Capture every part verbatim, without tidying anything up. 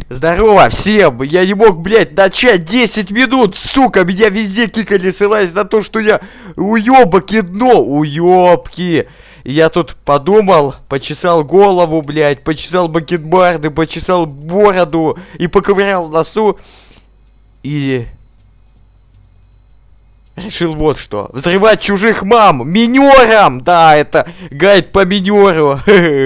Здорово всем! Я не мог, блядь, начать десять минут, сука! Меня везде кикали, ссылаясь на то, что я уёбаки дно! Уёбки! Я тут подумал, почесал голову, блядь, почесал бакенбарды, почесал бороду и поковырял в носу. И... решил вот что. Взрывать чужих мам! Минером! Да, это гайд по минеру.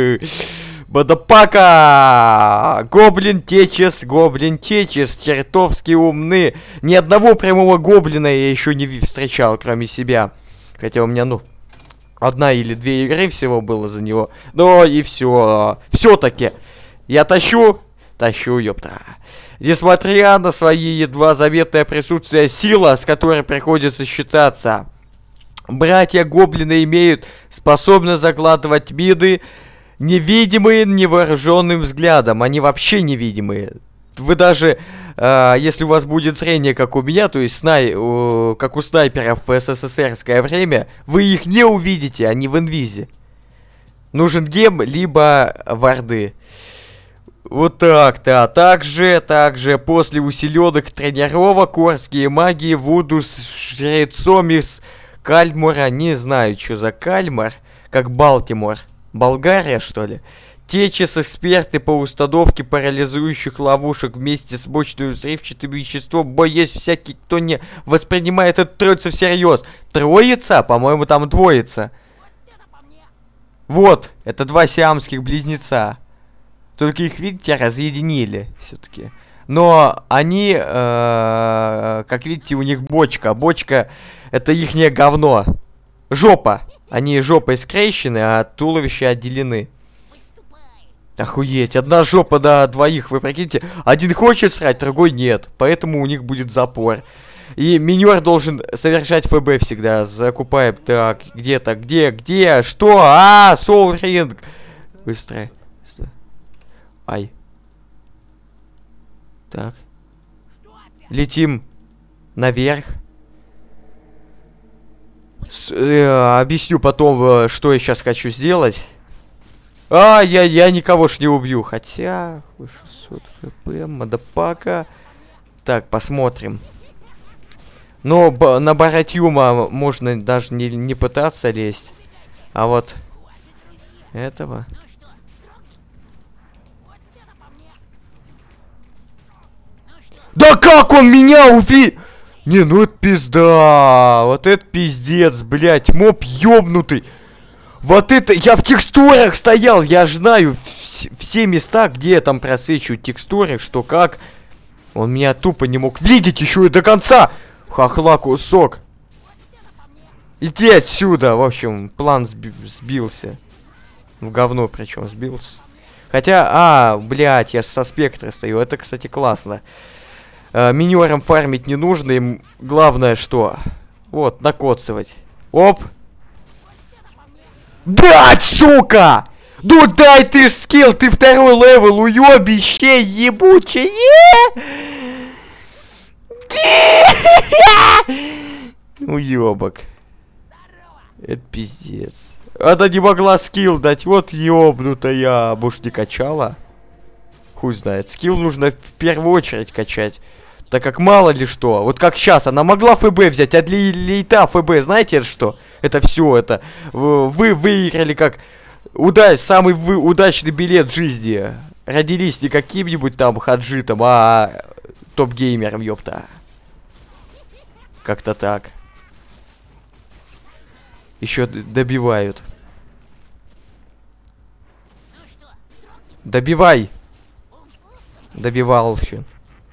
Бадапака! Гоблин Течес, Гоблин Течес, чертовски умны. Ни одного прямого гоблина я еще не встречал, кроме себя. Хотя у меня, ну, одна или две игры всего было за него. Но и все. Все-таки я тащу, тащу, ёпта. Несмотря на свои едва заметное присутствие, сила, с которой приходится считаться. Братья-гоблины имеют способность закладывать мины, невидимые невооруженным взглядом. Они вообще невидимые. Вы даже, э, если у вас будет зрение, как у меня, то есть снай, э, как у снайперов в СССРское время, вы их не увидите, они в инвизе. Нужен гем, либо варды. Вот так-то. Также, также, после усиленных тренировок, орские маги Вуду с жрецом из Кальмора, не знаю, что за Кальмар, как Балтимор. Болгария, что ли? Течес эксперты по установке парализующих ловушек вместе с мощным взрывчатым веществом. Бой есть всякий, кто не воспринимает эту троицу всерьез. Троица? По-моему, там двоица. Вот, это два сиамских близнеца. Только их, видите, разъединили все-таки. Но они, э, как видите, у них бочка. Бочка — это ихнее говно. Жопа. Они жопой скрещены, а туловища отделены. Охуеть, одна жопа до двоих, вы прикиньте. Один хочет срать, другой нет. Поэтому у них будет запор. И минер должен совершать ФБ всегда. Закупаем. Так, где-то, где, где, что? А, Soul Ring. Быстро. Ай. Так. Летим наверх. С, э, объясню потом, э, что я сейчас хочу сделать. А, я, я никого ж не убью. Хотя... шестьсот хп, мадапака. Так, посмотрим. Но б, на Баратюма можно даже не, не пытаться лезть. А вот... этого... Да как он меня уви... Не, ну это пизда. Вот это пиздец, блядь. Моб ёбнутый. Вот это... Я в текстурах стоял. Я ж знаю вс все места, где я там просвечиваю текстуры, что как. Он меня тупо не мог видеть еще и до конца. Хохла кусок. Иди отсюда. В общем, план сби сбился. В говно причем сбился. Хотя... А, блядь, я со спектра стою. Это, кстати, классно. Uh, минерам фармить не нужно, им главное что? Вот, накоцывать. Оп. Блять, сука! Ну дай ты скилл, ты второй левел, уёбище ебучее! Уёбок. Это пиздец. Она не могла скилл дать, вот ёбнутая. Может, не качала? Хуй знает. Скилл нужно в первую очередь качать. Так как мало ли что. Вот как сейчас. Она могла ФБ взять. А для лейта ФБ, знаете что? Это все. Это вы выиграли как удач, самый вы, удачный билет жизни. Родились не каким-нибудь там хаджитом, а топ-геймером, ёпта. Как-то так. Еще добивают. Добивай. Добивал еще.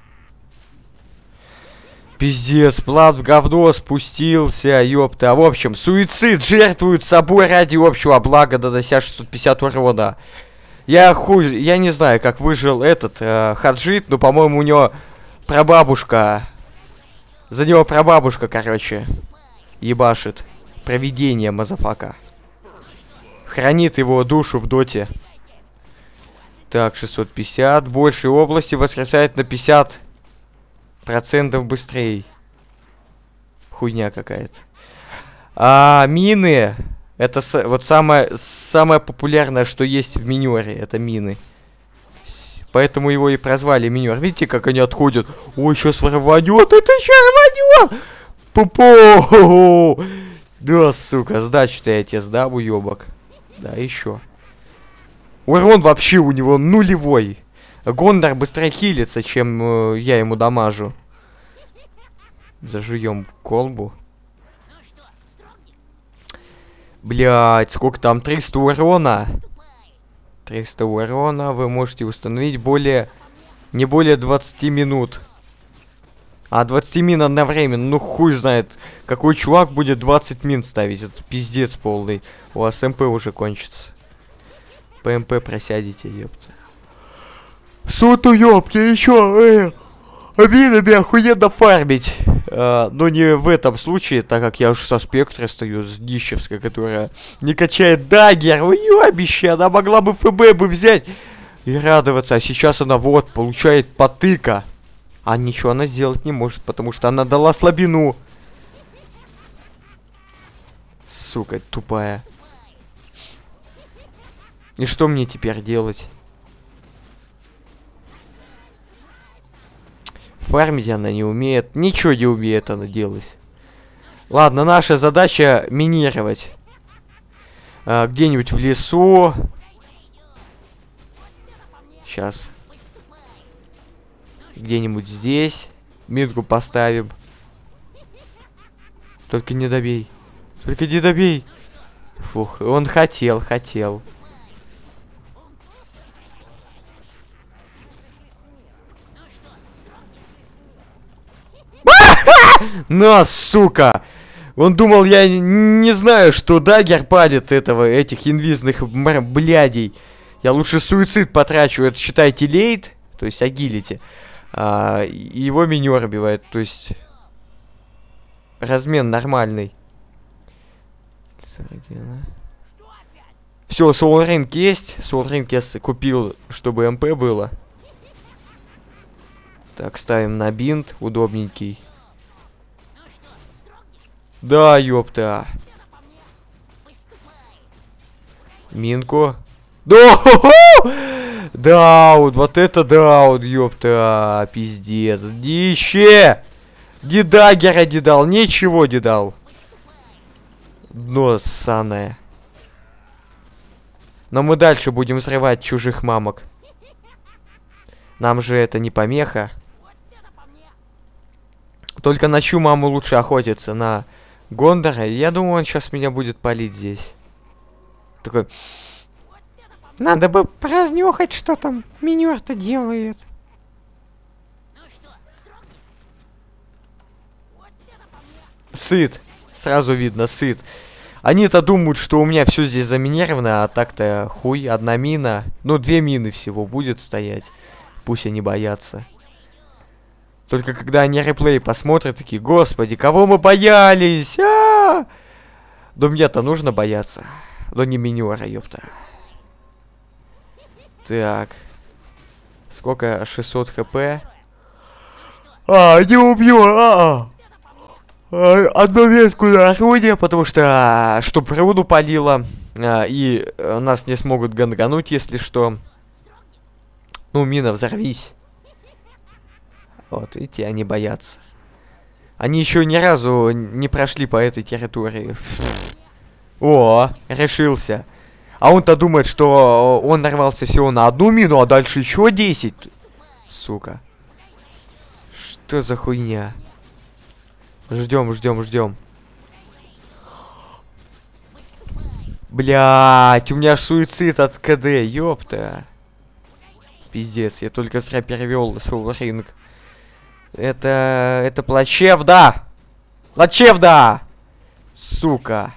Пиздец, план в говно спустился, ёпта. В общем, суицид жертвуют собой ради общего блага, донося шестьсот пятьдесят урона. Я хуй, я не знаю, как выжил этот э, хаджит, но, по-моему, у него прабабушка. За него прабабушка, короче, ебашит. Провидение, мазафака. Хранит его душу в доте. Так, шестьсот пятьдесят. Больше области воскресает на пятьдесят процентов быстрее. Хуйня какая-то. А мины... Это вот самое, самое популярное, что есть в минере. Это мины. Поэтому его и прозвали минер. Видите, как они отходят? Ой, сейчас рванет, это еще рванет! Пупу! Да, сука, сдачу-то я тебе сдам, уебок. Да, еще. Урон вообще у него нулевой. Гондор быстрее хилится, чем э, я ему дамажу. Зажуем колбу. Блять, сколько там? триста урона. триста урона вы можете установить более... Не более двадцати минут. А, двадцать мин одновременно. Ну, хуй знает, какой чувак будет двадцать мин ставить. Это пиздец полный. У вас МП уже кончится. ПМП просядете, ёпта. Соту, ёпта, еще, э, обидами охуенно фармить. А, но не в этом случае, так как я уж со спектра стою, с Дищевской, которая не качает дагер. Уёбище, она могла бы ФБ бы взять и радоваться. А сейчас она вот, получает потыка. А ничего она сделать не может, потому что она дала слабину. Сука, тупая. И что мне теперь делать? Фармить она не умеет. Ничего не умеет она делать. Ладно, наша задача минировать. А, где-нибудь в лесу. Сейчас. Где-нибудь здесь. Минку поставим. Только не добей. Только не добей. Фух, он хотел, хотел. На, сука! Он думал, я не знаю, что дагер палит этого, этих инвизных блядей. Я лучше суицид потрачу. Это, считайте, лейт, то есть агилити. А, и его минер бивает, то есть... Размен нормальный. Все, соулринг есть. Соулринг я купил, чтобы МП было. Так, ставим на бинт, удобненький. Да, ёпта. Минку. Да, даун, вот это даун, ёпта, пиздец. Дище. Дидагера не дал, ничего не дал. Дно ссаное. Но мы дальше будем взрывать чужих мамок. Нам же это не помеха. Только на чью маму лучше охотиться? На Гондора? Я думаю, он сейчас меня будет палить здесь. Такой... Надо бы разнюхать, что там минер-то делает. Сыт. Сразу видно, сыт. Они-то думают, что у меня все здесь заминировано, а так-то хуй, одна мина. Ну, две мины всего будет стоять. Пусть они боятся. Только когда они реплей посмотрят, такие, господи, кого мы боялись? А-а-а! Да мне-то нужно бояться. Но не минера, ёпта. Так. Сколько? шестьсот хп. А, не убью, а, -а. Одну ветку на орудие, потому что, чтоб руду палило. А, и нас не смогут гангануть, если что. Ну, мина, взорвись. Вот, видите, они боятся. Они еще ни разу не прошли по этой территории. О, решился. А он-то думает, что он нарвался всего на одну мину, а дальше еще десять. Сука. Что за хуйня? Ждем, ждем, ждем. Блять, у меня аж суицид от КД, ёпта. Пиздец, я только зря перевел соулринг. Это... это плачевно! Плачевно! Сука.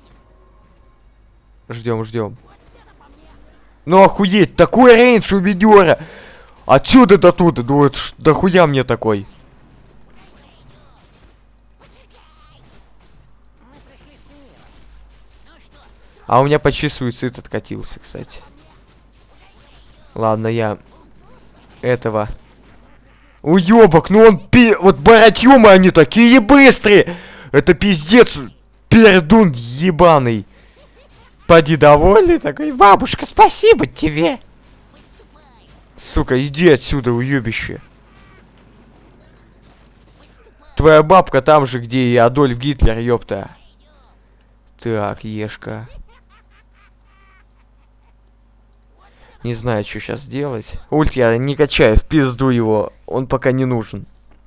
Ждем, ждем. Ну охуеть, такой рейндж у видеора. Отсюда до туда, ну это ж, да хуя мне такой. А у меня почти суицид откатился, кстати. Ладно, я этого... Уёбок, ну он пи... Вот баратюмы они такие быстрые! Это пиздец, пердун ебаный. Поди довольный такой, бабушка, спасибо тебе. Сука, иди отсюда, уёбище. Твоя бабка там же, где и Адольф Гитлер, ёпта. Так, ешка. Не знаю, что сейчас делать. Ульт я не качаю, в пизду его. Он пока не нужен.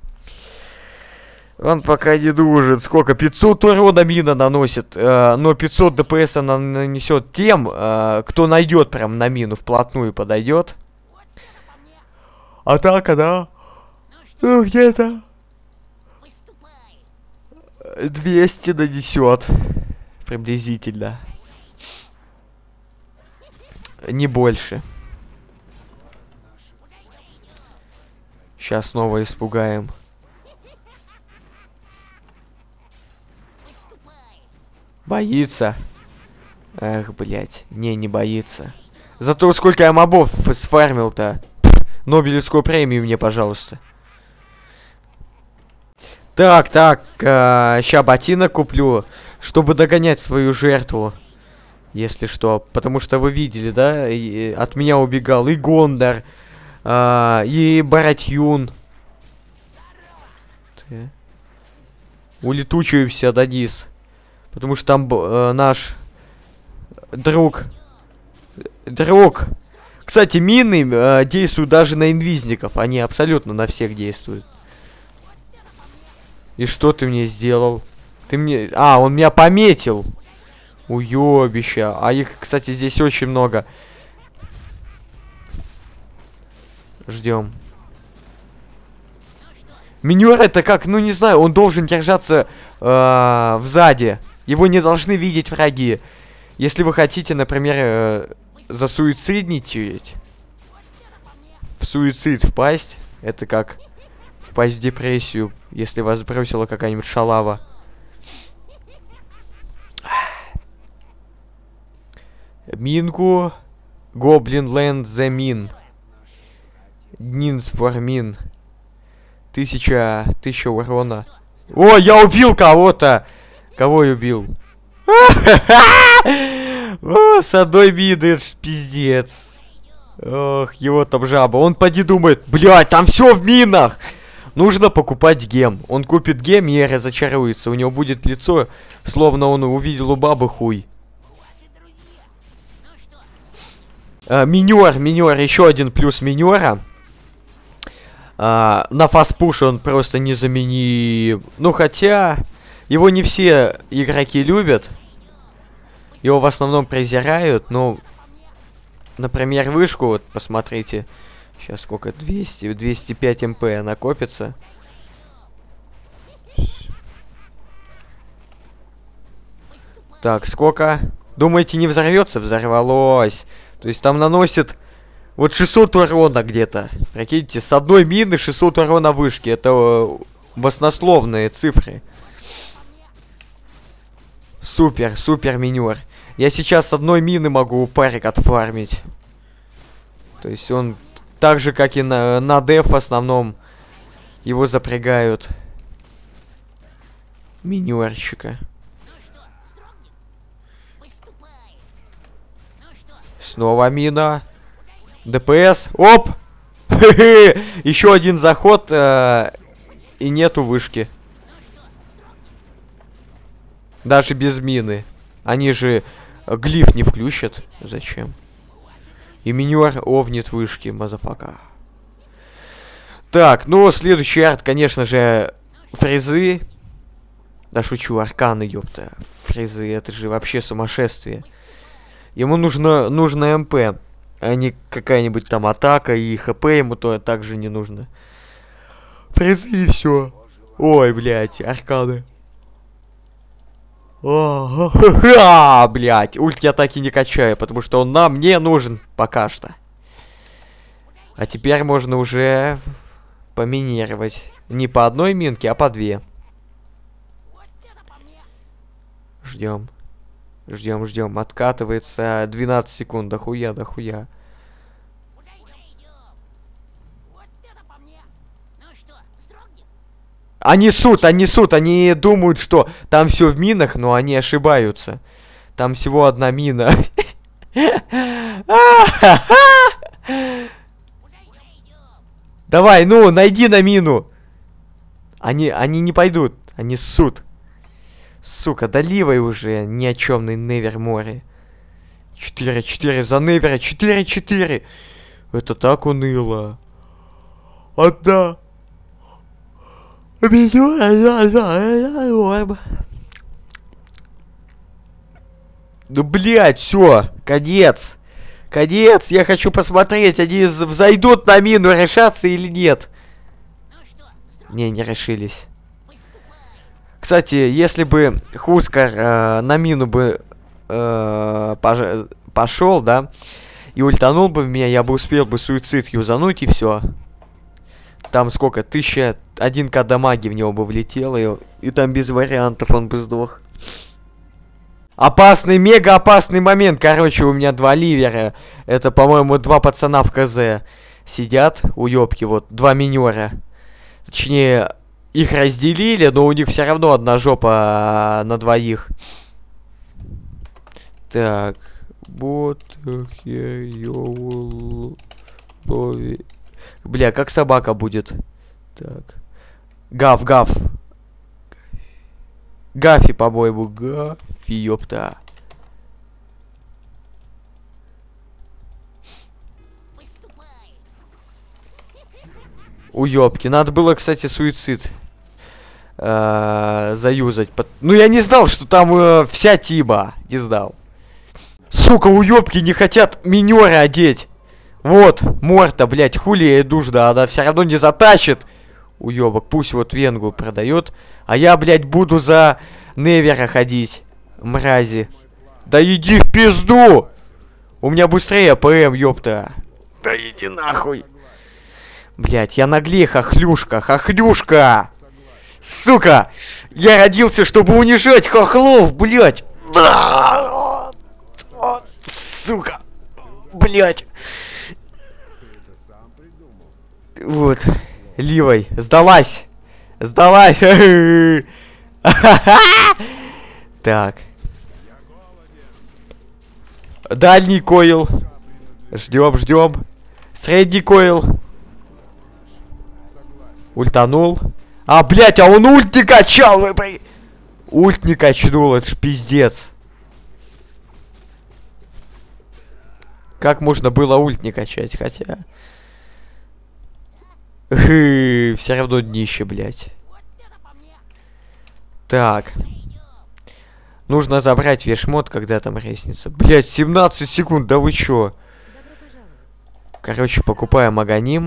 Он пока не нужен. Сколько? пятьсот урона мина наносит. Э, но пятьсот ДПС она нанесет тем, э, кто найдет прям на мину, вплотную подойдет. Атака, да? Ну, где-то двести нанесет. Приблизительно. Не больше. Сейчас снова испугаем. Боится. Эх, блять. Не, не боится. Зато сколько я мобов сфармил-то. Нобелевскую премию мне, пожалуйста. Так, так. Э, ща ботинок куплю, чтобы догонять свою жертву. Если что. Потому что вы видели, да? И, от меня убегал и Гондар, э, и Баратьюн. Улетучиваемся до низ. Потому что там э, наш друг. Друг. Кстати, мины э, действуют даже на инвизников. Они абсолютно на всех действуют. И что ты мне сделал? Ты мне... А, он меня пометил. Уёбища. А их, кстати, здесь очень много. Ждем. Минер это как, ну не знаю, он должен держаться э, взади. Его не должны видеть враги. Если вы хотите, например, э, засуицидничать, в суицид впасть, это как впасть в депрессию, если вас бросила какая-нибудь шалава. Минку. Гоблин Land the Min. Нинс for Min. Тысяча... Тысяча урона. О, я убил кого-то! Кого я убил? О, с одной мины, это ж пиздец. Ох, его там жаба. Он поди думает, блядь, там все в минах! Нужно покупать гем. Он купит гем и разочаруется. У него будет лицо, словно он увидел у бабы хуй. А, минер, минер, еще один плюс минера. А, на фастпуш он просто незаменим. Ну хотя, его не все игроки любят. Его в основном презирают, но... Например, вышку, вот, посмотрите. Сейчас сколько? двести, двести пять мп накопится. Так, сколько? Думаете, не взорвется? Взорвалось. То есть там наносит вот шестьсот урона где-то. Прикиньте, с одной мины шестьсот урона вышки. Это баснословные цифры. Супер, супер минер. Я сейчас с одной мины могу парик отфармить. То есть он так же, как и на, на деф в основном, его запрягают. Минерщика. Снова мина. ДПС. Оп! Еще один заход. Э и нету вышки. Даже без мины. Они же глиф не включат. Зачем? И минер овнит вышки, мазафака. Так, ну, следующий арт, конечно же, фрезы. Да шучу, арканы, ёпта. Фрезы, это же вообще сумасшествие. Ему нужно, нужно МП, а не какая-нибудь там атака, и ХП ему то также не нужно. Фрезы и все. Ой, блядь, арканы. А, блядь, ульт я так и не качаю, потому что он нам не нужен пока что. А теперь можно уже поминировать. Не по одной минке, а по две. Ждем. Ждем, ждем. Откатывается двенадцать секунд. Дохуя, дохуя. Они несут, они несут, они думают, что там все в минах, но они ошибаются. Там всего одна мина. Давай, ну, найди на мину. Они, они не пойдут. Они ссут. Сука, доливай уже ни о чемный Неверморе. четыре четыре за Невера. четыре четыре. Это так уныло. Одна. Ну, блядь, все, конец. Конец, я хочу посмотреть, они взойдут на мину, решатся или нет. Не, не решились. Кстати, если бы Хускар э, на мину бы э, пошел, да, и ультанул бы в меня, я бы успел бы суицид юзануть и все. Там сколько? Тысяча, один ка дамаги в него бы влетело, и, и там без вариантов он бы сдох. Опасный, мега опасный момент. Короче, у меня два ливера. Это, по-моему, два пацана в КЗ сидят, уёбки, вот, два минера. Точнее, их разделили, но у них все равно одна жопа на двоих. Так. Вот. Бля, как собака будет? Так. Гав, гав. Гафи, по-моему, Гафи, ёпта. Уёбки. Надо было, кстати, суицид э, заюзать. Ну, я не знал, что там э, вся тиба. Не знал. Сука, уёбки не хотят минёры одеть. Вот, Морта, блядь, хули ей нужно, она все равно не затащит. Уёбок, пусть вот Венгу продает. А я, блядь, буду за Невера ходить. Мрази. Да иди в пизду! У меня быстрее ПМ, ёпта. Да иди нахуй. Блядь, я наглее, хохлюшка, хохлюшка! Сука! Я родился, чтобы унижать хохлов, блядь! Да! Сука! Блядь! Вот. Ливой. Сдалась! Сдалась! Так. Дальний койл. Ждем, ждем. Средний койл. Ультанул. А, блядь, а он ульт не качал! Вы, блядь. Ульт не качнул, это ж пиздец. Как можно было ульт не качать, хотя... Все равно днище, блядь. Так. Нужно забрать вешмот, когда там ресница. Блядь, семнадцать секунд, да вы чё? Короче, покупаем аганим.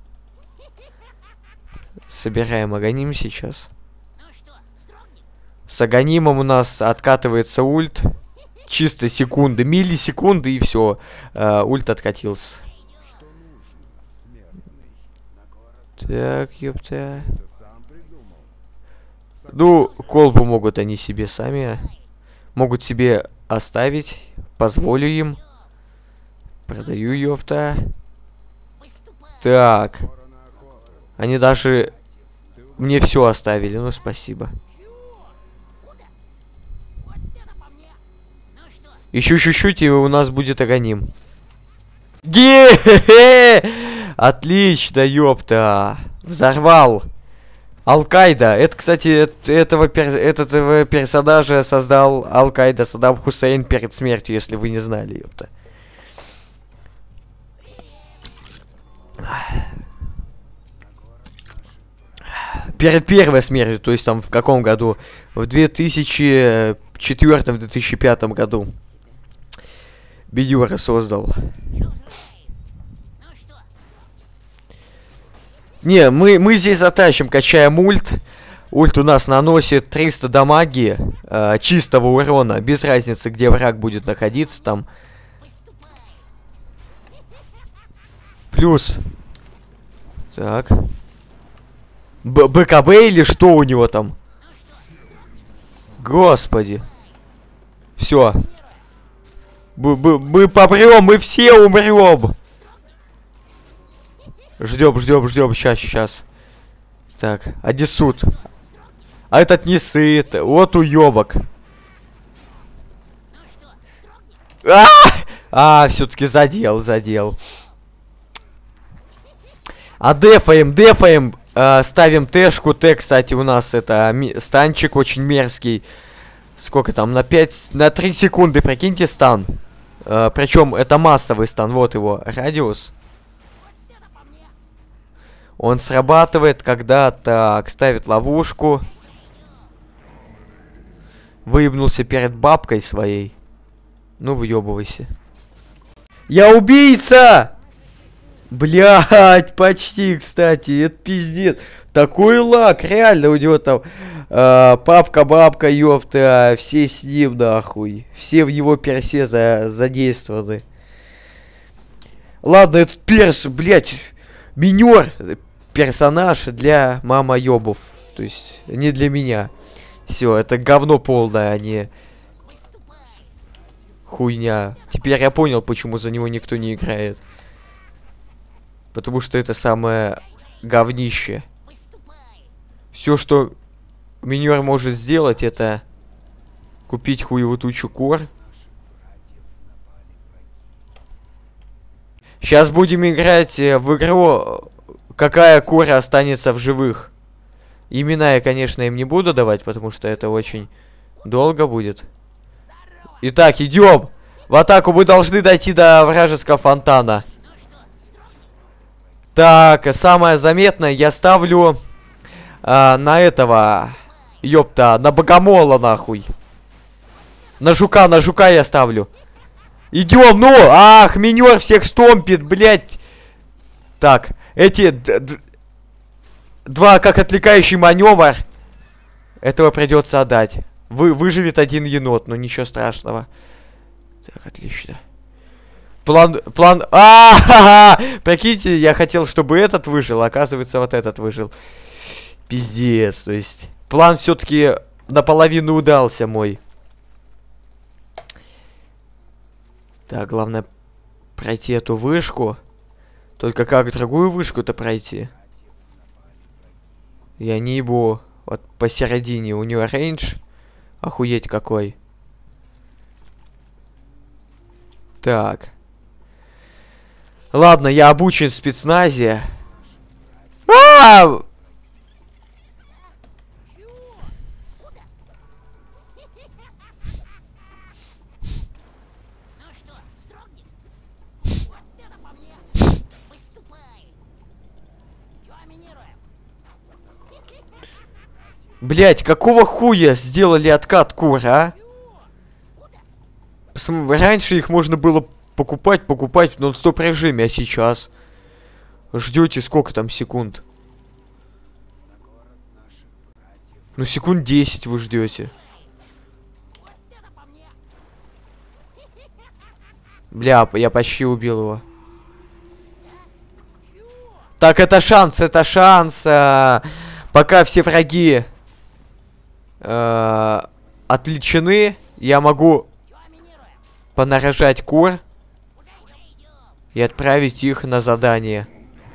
Собираем аганим сейчас. С аганимом у нас откатывается ульт. Чисто секунды, миллисекунды и все. Uh, ульт откатился. Так, ёпта. Ну, колбу могут они себе сами. Могут себе оставить. Позволю им. Продаю, ёпта. Так. Они даже мне все оставили. Ну, спасибо. Еще чуть-чуть, и у нас будет аганим. Ге-хе-хе! Отлично, ёпта. Взорвал. Аль-Каида. Это, кстати, это, этого, пер, этого персонажа создал Аль-Каида Саддам Хусейн перед смертью, если вы не знали, ёпта. Перед первой смертью, то есть там в каком году? В две тысячи четвёртом — две тысячи пятом году. Бедюра создал. Не, мы, мы здесь затащим, качаем ульт. Ульт у нас наносит триста дамаги, э, чистого урона, без разницы, где враг будет находиться там. Плюс. Так. Б БКБ или что у него там? Господи. Все. Мы попрем, мы все умрем. Ждем, ждем, ждем. Сейчас, сейчас. Так, Одессут. А этот не сыт. Вот уебок. А, а все-таки задел, задел. А дефаем, дефаем. Э, ставим тэшку. Т, кстати, у нас это станчик очень мерзкий. Сколько там? На пять, на три секунды, прикиньте, стан. Э, причем это массовый стан. Вот его радиус. Он срабатывает, когда так ставит ловушку. Выебнулся перед бабкой своей. Ну, выебывайся. Я убийца! Блять, почти, кстати, это пиздец. Такой лак, реально, у него там э, папка, бабка, ёпта, все с ним, нахуй. Все в его персе за, задействованы. Ладно, этот перс, блять, минер, персонаж для мама ёбов. То есть, не для меня. Все, это говно полное, а не хуйня. Теперь я понял, почему за него никто не играет. Потому что это самое говнище. Все, что минер может сделать, это купить хуевую тучу кор. Сейчас будем играть в игру, какая кора останется в живых. Имена я, конечно, им не буду давать, потому что это очень долго будет. Итак, идем. В атаку мы должны дойти до вражеского фонтана. Так, самое заметное я ставлю а, на этого, ёпта, на богомола, нахуй. На жука, на жука я ставлю. Идем, ну! Ах, минер всех стомпит, блядь. Так, эти два как отвлекающий маневр. Этого придется отдать. Вы, выживет один енот, но ничего страшного. Так, отлично. План, план, а, прикиньте, я хотел, чтобы этот выжил, а оказывается, вот этот выжил. Пиздец, то есть, план все-таки наполовину удался мой. Так, главное пройти эту вышку. Только как другую вышку-то пройти? Я не ебу. Вот посередине у нее рейндж. Охуеть какой. Так. Ладно, я обучен в спецназе. А -а -а! Блять, какого хуя сделали откат кур, а? Раньше их можно было покупать, покупать в нон-стоп режиме, а сейчас ждете сколько там секунд? Ну, секунд десять вы ждете. Бля, я почти убил его. Так, это шанс, это шанс. А, пока все враги а, отвлечены, я могу понаряжать кур и отправить их на задание.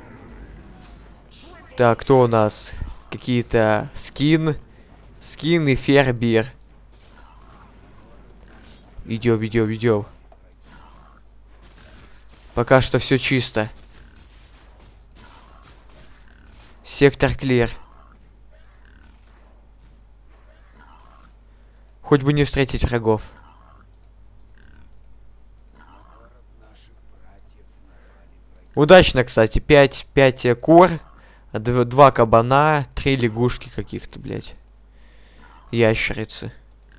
Так, кто у нас? Какие-то скин. Скин и фербир. Идем, идем, идем. Пока что все чисто. Сектор клир. Хоть бы не встретить врагов. Удачно, кстати. пять, пять кур, два кабана, три лягушки каких-то, блядь. Ящерицы.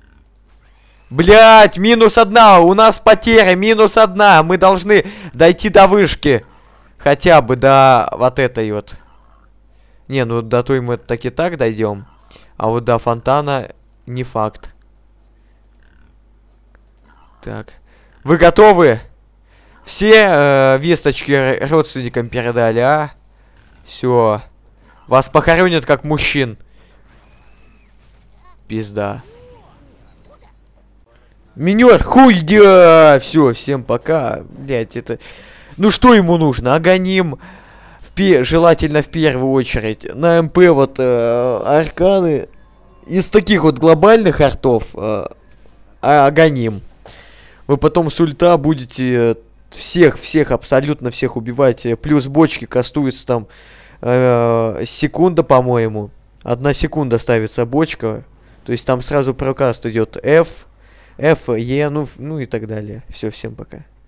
Блядь, минус одна. У нас потеря, минус одна. Мы должны дойти до вышки. Хотя бы до вот этой вот. Не, ну до той мы так и так дойдем. А вот до фонтана не факт. Так. Вы готовы? Все э, весточки родственникам передали, а? Все. Вас похоронят как мужчин. Пизда. Минер, хуй, да! Все, всем пока. Блять, это... Ну что ему нужно? Аганим. В пе... Желательно в первую очередь. На МП вот э, арканы. Из таких вот глобальных артов э, Аганим. Вы потом с ульта будете всех, всех, абсолютно всех убивать. Плюс бочки кастуются там э, секунда, по-моему. Одна секунда ставится бочка. То есть там сразу прокаст идет F, F, E, ну, ну и так далее. Все, всем пока.